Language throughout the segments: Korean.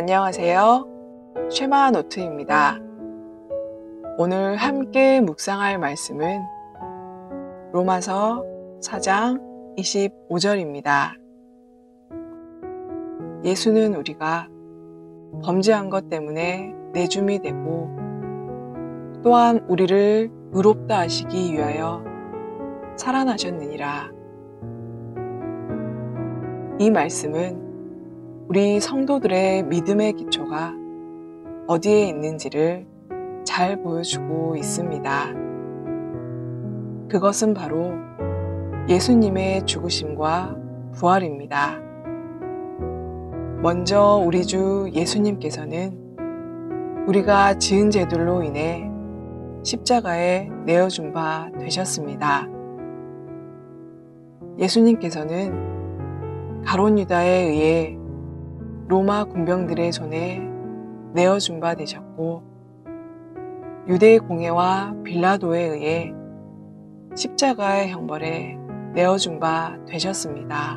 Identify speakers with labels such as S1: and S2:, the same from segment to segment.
S1: 안녕하세요. 쉐마 노트입니다. 오늘 함께 묵상할 말씀은 로마서 4장 25절입니다. 예수는 우리가 범죄한 것 때문에 내줌이 되고 또한 우리를 의롭다 하시기 위하여 살아나셨느니라. 이 말씀은 우리 성도들의 믿음의 기초가 어디에 있는지를 잘 보여주고 있습니다. 그것은 바로 예수님의 죽으심과 부활입니다. 먼저 우리 주 예수님께서는 우리가 지은 죄들로 인해 십자가에 내어준 바 되셨습니다. 예수님께서는 가룟 유다에 의해 로마 군병들의 손에 내어준 바 되셨고 유대 공회와 빌라도에 의해 십자가의 형벌에 내어준 바 되셨습니다.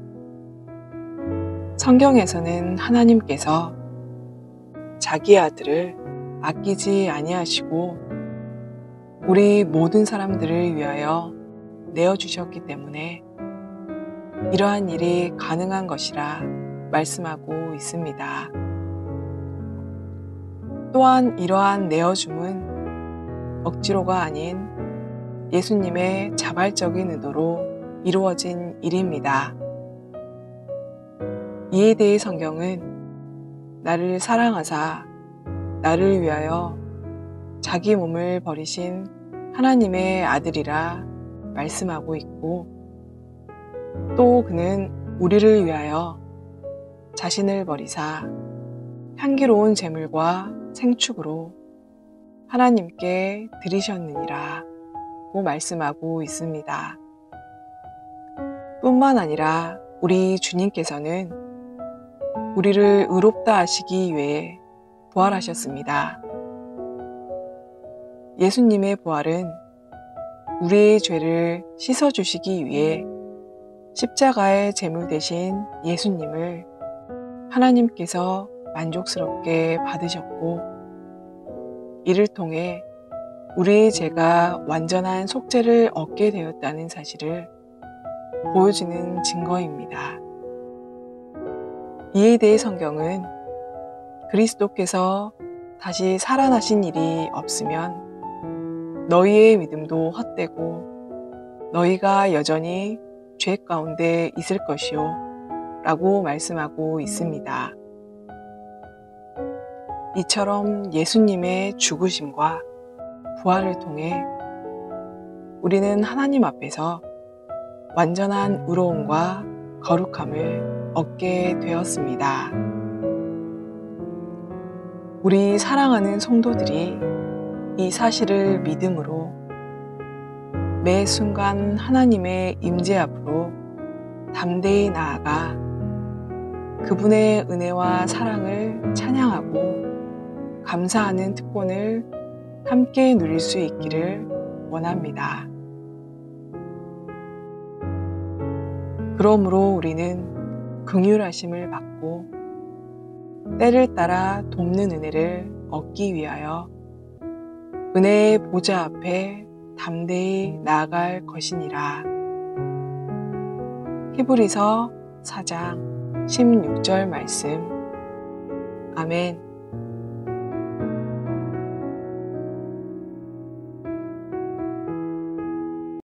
S1: 성경에서는 하나님께서 자기 아들을 아끼지 아니하시고 우리 모든 사람들을 위하여 내어주셨기 때문에 이러한 일이 가능한 것이라 말씀하고 있습니다. 또한 이러한 내어줌은 억지로가 아닌 예수님의 자발적인 의도로 이루어진 일입니다. 이에 대해 성경은 나를 사랑하사 나를 위하여 자기 몸을 버리신 하나님의 아들이라 말씀하고 있고 또 그는 우리를 위하여 자신을 버리사 향기로운 제물과 생축으로 하나님께 드리셨느니라 고 말씀하고 있습니다. 뿐만 아니라 우리 주님께서는 우리를 의롭다 하시기 위해 부활하셨습니다. 예수님의 부활은 우리의 죄를 씻어주시기 위해 십자가의 제물 대신 예수님을 하나님께서 만족스럽게 받으셨고 이를 통해 우리의 죄가 완전한 속죄를 얻게 되었다는 사실을 보여주는 증거입니다. 이에 대해 성경은 그리스도께서 다시 살아나신 일이 없으면 너희의 믿음도 헛되고 너희가 여전히 죄 가운데 있을 것이요 라고 말씀하고 있습니다. 이처럼 예수님의 죽으심과 부활을 통해 우리는 하나님 앞에서 완전한 의로움과 거룩함을 얻게 되었습니다. 우리 사랑하는 성도들이 이 사실을 믿음으로 매 순간 하나님의 임재 앞으로 담대히 나아가 그분의 은혜와 사랑을 찬양하고 감사하는 특권을 함께 누릴 수 있기를 원합니다. 그러므로 우리는 긍휼하심을 받고 때를 따라 돕는 은혜를 얻기 위하여 은혜의 보좌 앞에 담대히 나아갈 것이니라. 히브리서 4장 16절 말씀. 아멘.